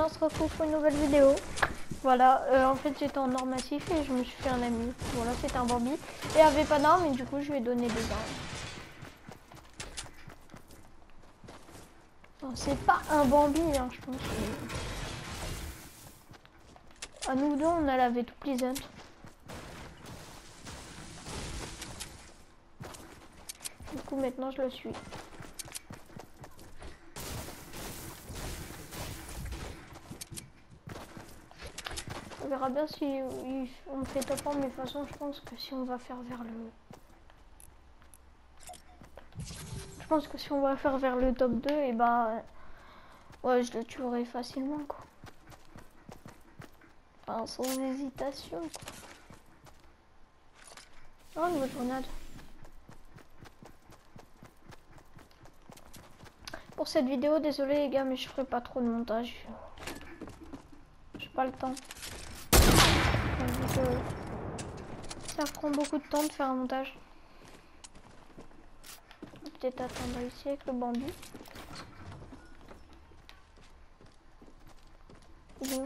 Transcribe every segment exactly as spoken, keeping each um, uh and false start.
On se retrouve pour une nouvelle vidéo. Voilà, euh, en fait j'étais en or massif et je me suis fait un ami. Voilà, c'était un Bambi. Et il n'y avait pas d'armes et du coup je lui ai donné des armes. C'est pas un Bambi, hein, je pense. À nous deux, on a lavé toutes les ailes. Du coup, maintenant je le suis. On verra bien si on fait top un, mais de toute façon, je pense que si on va faire vers le... Je pense que si on va faire vers le top deux, et bah... Ouais, je le tuerai facilement, quoi. Enfin, sans hésitation, quoi. Oh, une autre grenade. Pour cette vidéo, désolé les gars, mais je ferai pas trop de montage. J'ai pas le temps. Donc, euh, ça prend beaucoup de temps de faire un montage. Peut-être attendre ici avec le Bambi. Il est où ?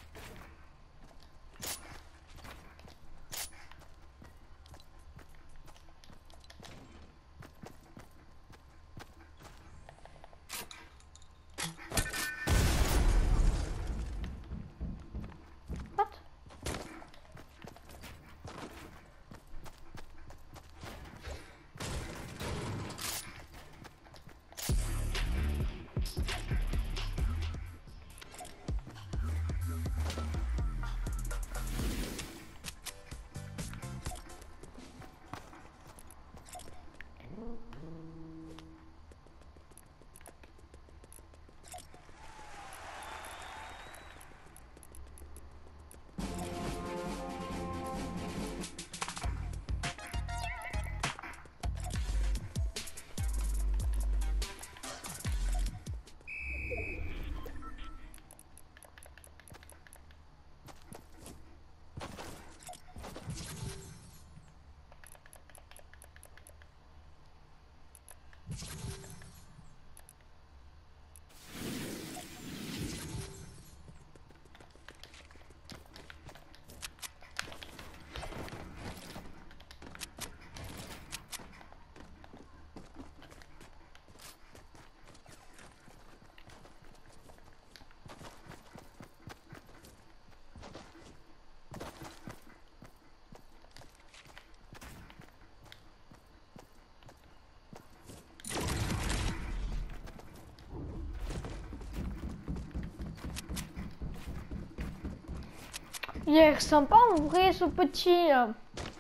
Il est sympa en vrai ce petit. Euh...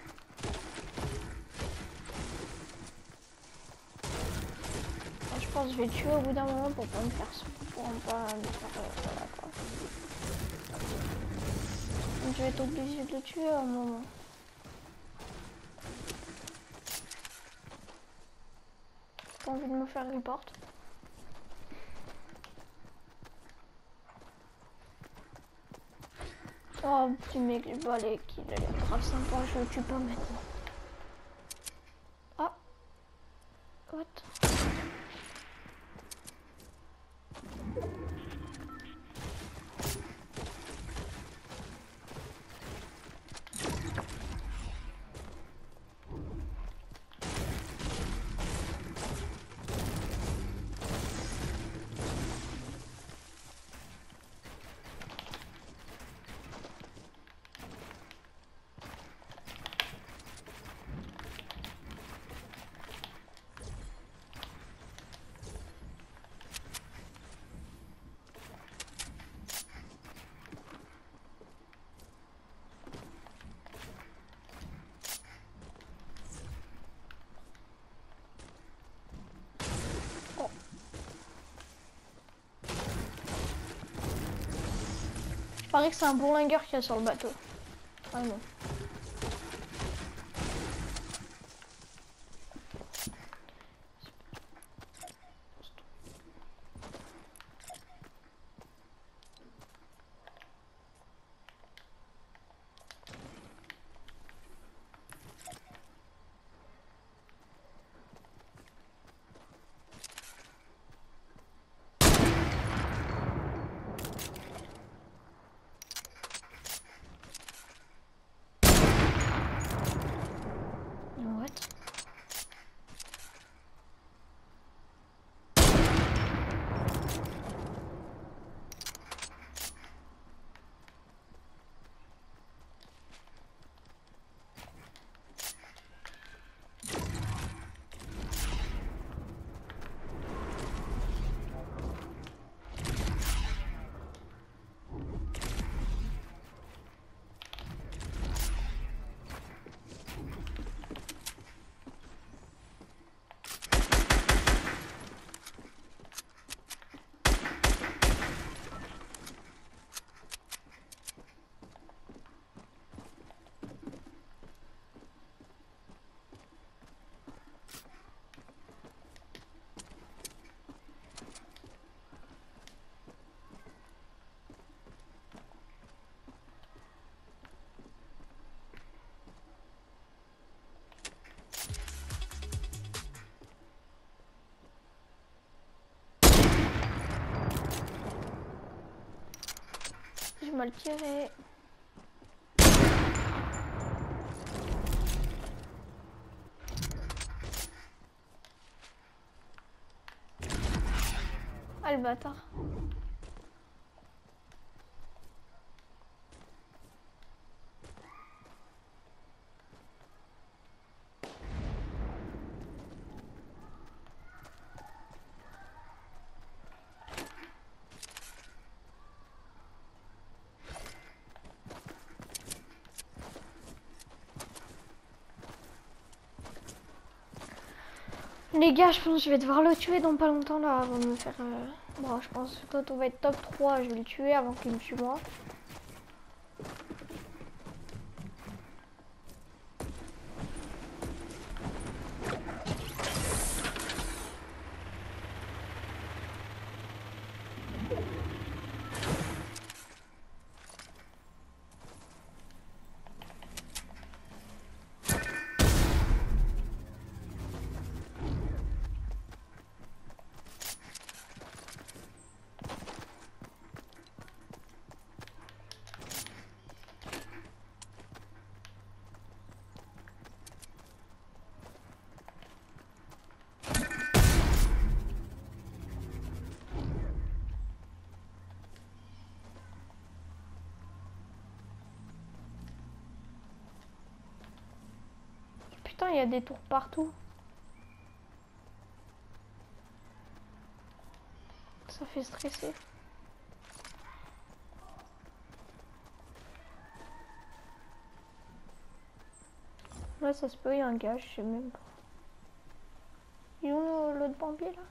Je pense que je vais le tuer au bout d'un moment pour pas me faire pour pas me faire euh, voilà, quoi. Donc, je vais être obligé de le tuer à un moment. J'ai pas envie de me faire report. Oh petit mec, je vois les kills, il a l'air grave sympa, je le tue pas maintenant. Ah, what? Il paraît que c'est un bourlingueur qu'il y a sur le bateau. Ah non. mal tiré. Ah, le bâtard. Les gars, je pense que je vais devoir le tuer dans pas longtemps là avant de me faire... Euh... Bon, je pense que quand on va être top trois, je vais le tuer avant qu'il me tue moi. Putain, il y a des tours partout. Ça fait stresser. Là, ça se peut, il y a un gars, je sais même pas. Il est où l'autre pompier là?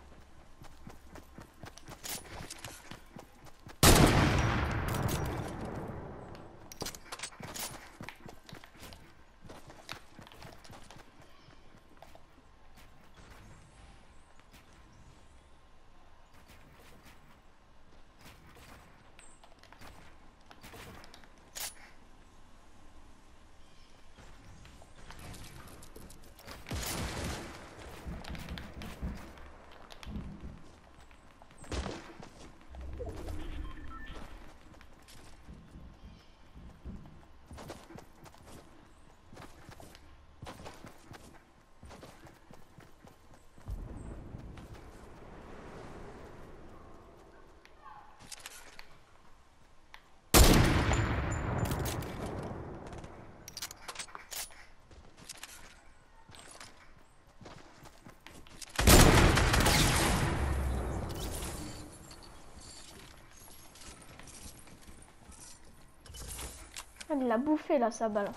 Il l'a bouffé là, sa balle.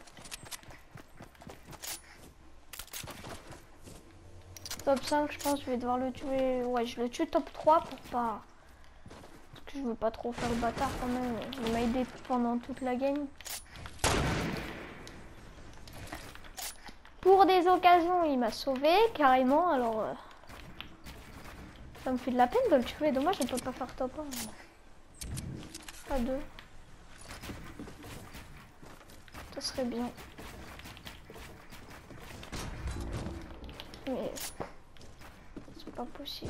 Top cinq, je pense que je vais devoir le tuer. Ouais, je le tue top trois pour pas... Parce que je veux pas trop faire le bâtard quand même. Il m'a aidé pendant toute la game. Pour des occasions, il m'a sauvé carrément. Alors, euh... ça me fait de la peine de le tuer. Dommage, je ne peux pas faire top un. Pas deux. Ça serait bien. Mais c'est pas possible.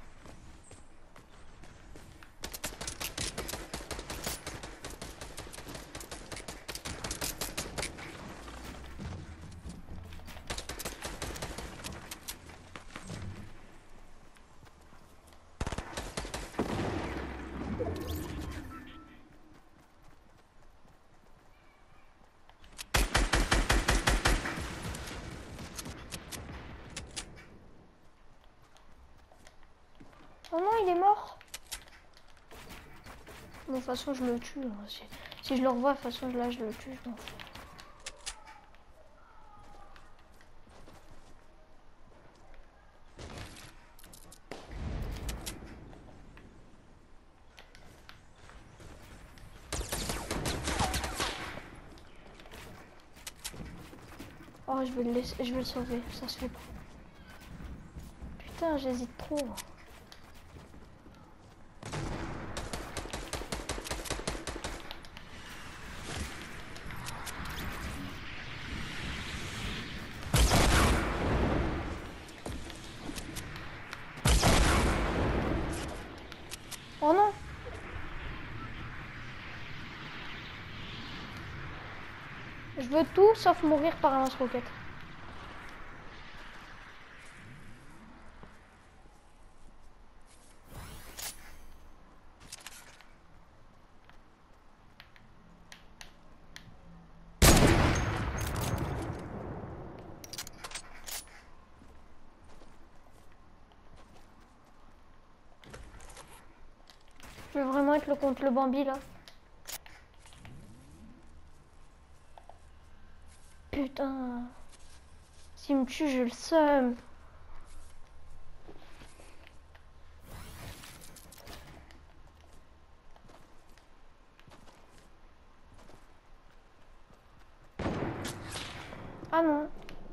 Oh non, il est mort. Bon, de toute façon, je le tue. Hein. Si, si je le revois, de toute façon, là, je le tue. Je m'en fous. Oh, je vais le laisser, je vais le sauver. Ça se fait pas. Putain, j'hésite trop. Oh non. Je veux tout sauf mourir par un lance-roquette. Je veux vraiment être le contre le Bambi là. Putain. S'il me tue, je le seum. Ah non.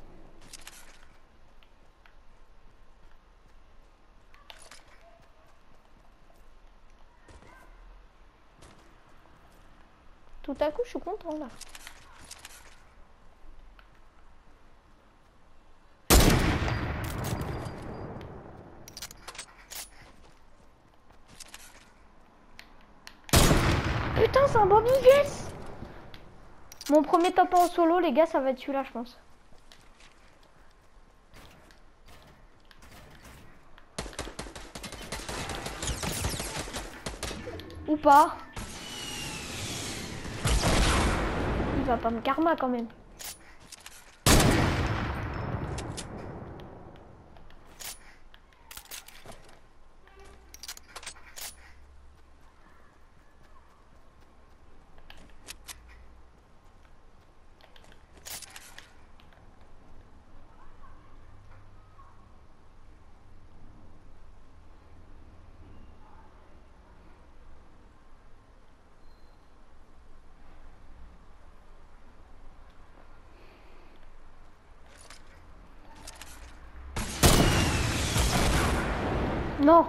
Tout à coup, je suis content là. Putain, c'est un Bambi, yes! Mon premier top en solo, les gars, ça va être celui-là, je pense. Ou pas. Il va pas me karma quand même. Non.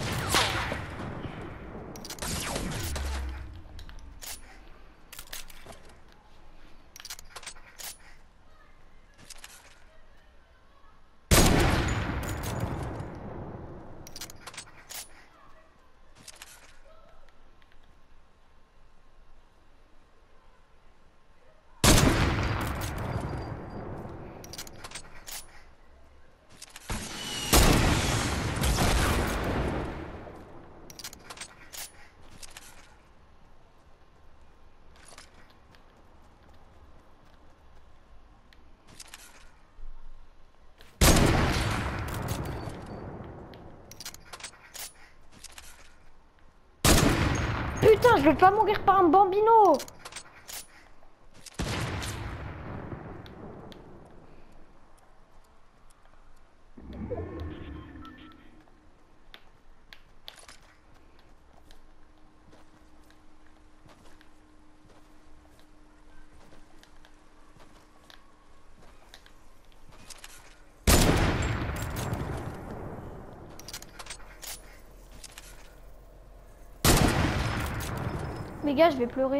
Putain, je veux pas mourir par un bambino. Les gars, je vais pleurer.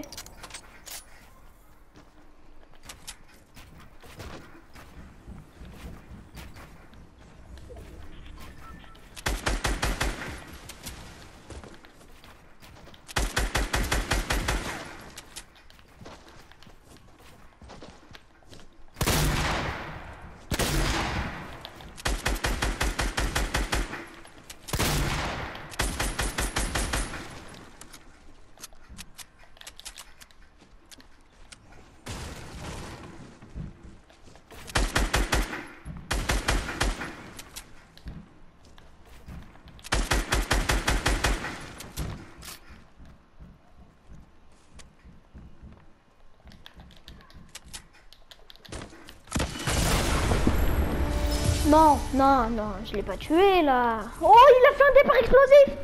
Non, non, non, je l'ai pas tué là. Oh, il a fait un départ explosif.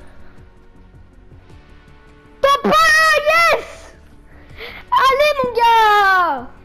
Top un, yes. Allez mon gars.